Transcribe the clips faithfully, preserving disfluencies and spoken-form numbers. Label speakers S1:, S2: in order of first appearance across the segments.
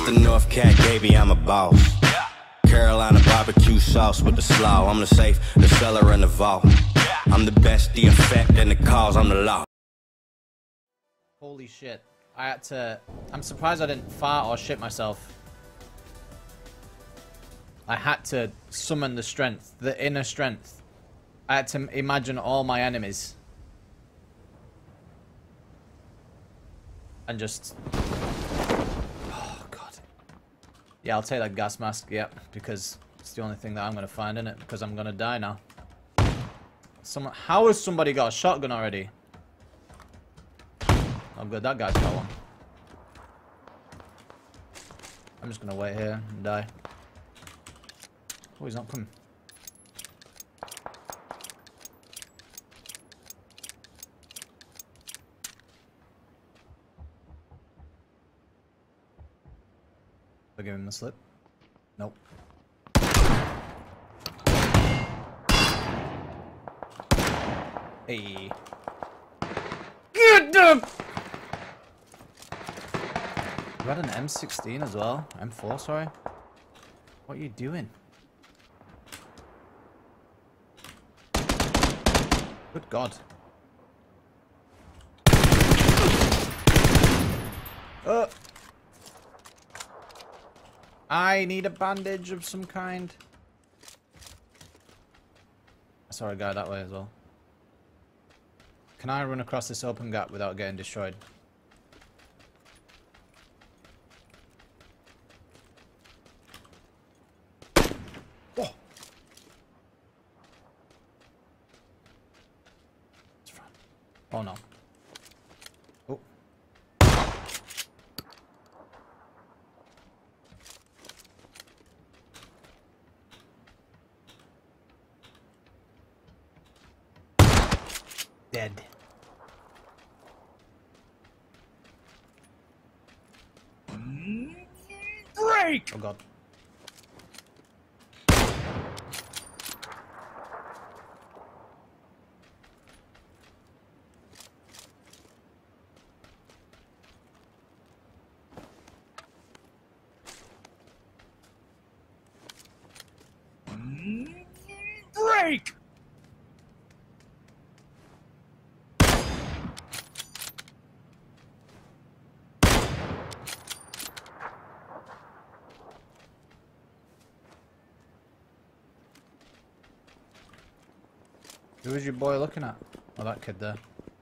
S1: the North Cat, baby, I'm a boss. Carolina barbecue sauce with the slaw. I'm the safe, the cellar, and the vault. I'm the best, the effect, and the cause. I'm the law.
S2: Holy shit. I had to... I'm surprised I didn't fart or shit myself. I had to summon the strength, the inner strength. I had to imagine all my enemies. And just... Oh, God. Yeah, I'll take that gas mask, yep, because it's the only thing that I'm going to find in it, because I'm going to die now. Someone... How has somebody got a shotgun already? Oh, good, that guy's got one. I'm just going to wait here and die. Oh, he's not coming. I give him the slip. Nope. Hey. Get up! You had an M sixteen as well? M four, sorry. What are you doing? Good God. Uh. I need a bandage of some kind. I saw a guy that way as well. Can I run across this open gap without getting destroyed? Oh. It's front. Oh no. Oh. Dead. Break! Oh God. Break! Who was your boy looking at? Oh, that kid there.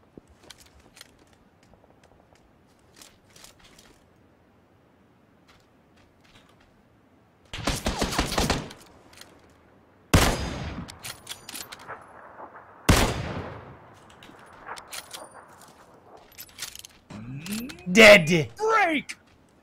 S2: Dead! Break!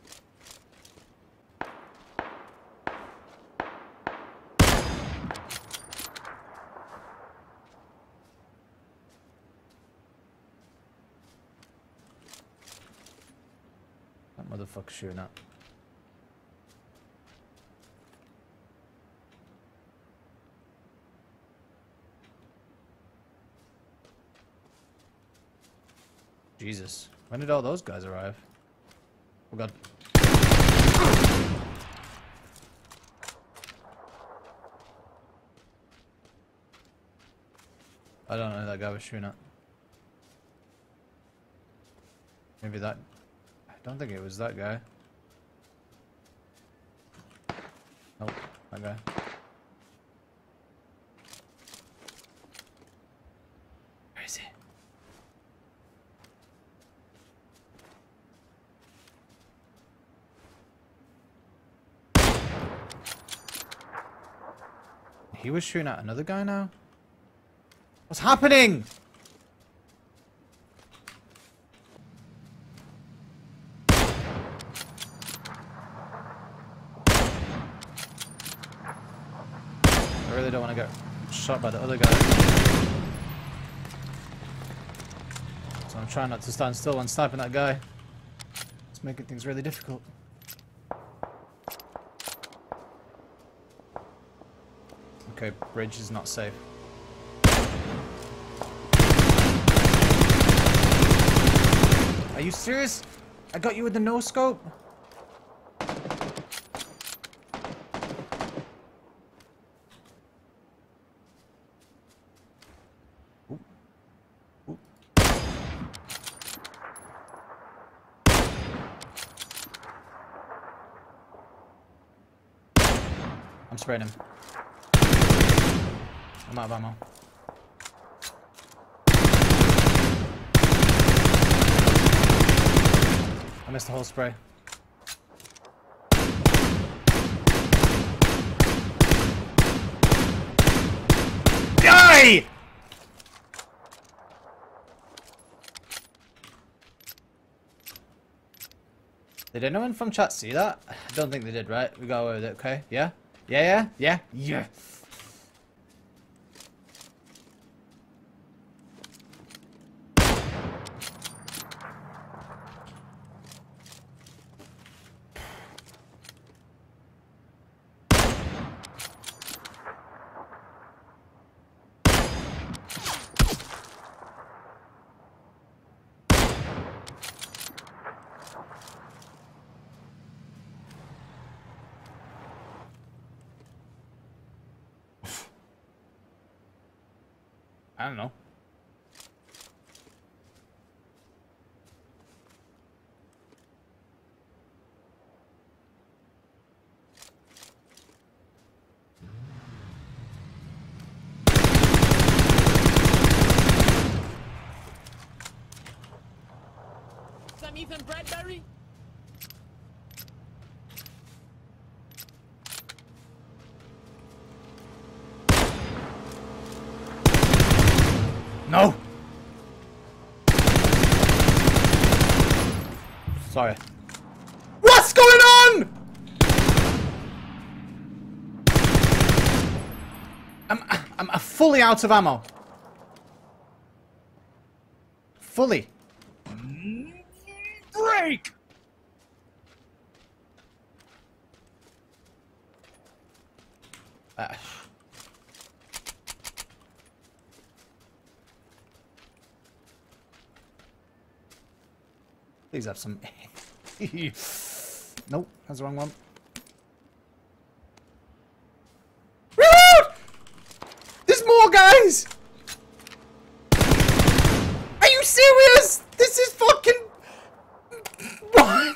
S2: That motherfucker's shooting at. Jesus. When did all those guys arrive? Oh God. I don't know who that guy was shooting at. Maybe that... I don't think it was that guy. Nope, that guy. Where is he? He was shooting at another guy now? What's happening? I really don't want to get shot by the other guy. So I'm trying not to stand still when sniping that guy. It's making things really difficult. Okay, bridge is not safe. Are you serious? I got you with the no scope? I'm spraying him. I'm out of ammo. I missed the whole spray. Die! Did anyone from chat see that? I don't think they did, right? We got away with it, okay? Yeah? Yeah, yeah? Yeah? Yeah! I don't know.
S3: Some Ethan Bradbury?
S2: No! Sorry. What's going on? I'm I'm I'm fully out of ammo. Fully.
S3: Break!
S2: Uh, Please have some. Nope, that's the wrong one. Reload! There's more guys! Are you serious? This is fucking. What?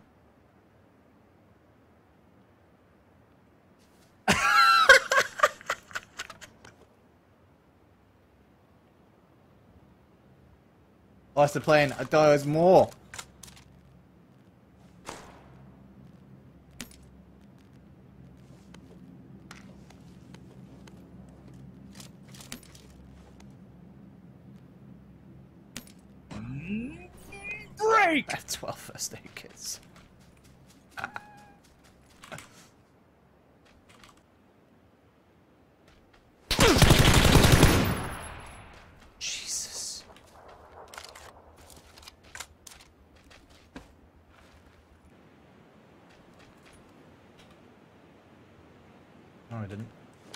S2: Lost the plane. I thought there was more.
S3: Break!
S2: I have twelve first aid kits. Jesus. No, I didn't.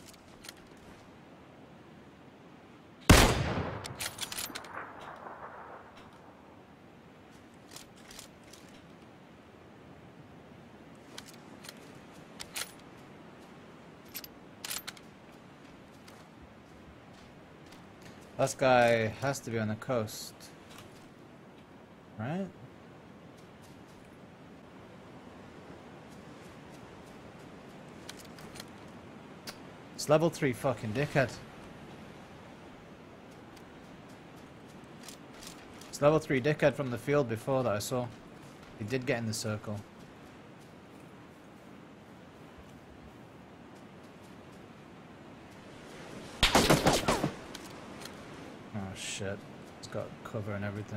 S2: This guy has to be on the coast, right? It's level three fucking dickhead. It's level three dickhead from the field before that I saw. He did get in the circle. Oh shit. It's got cover and everything.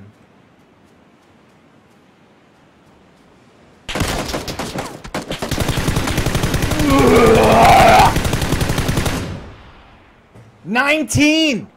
S2: nineteen!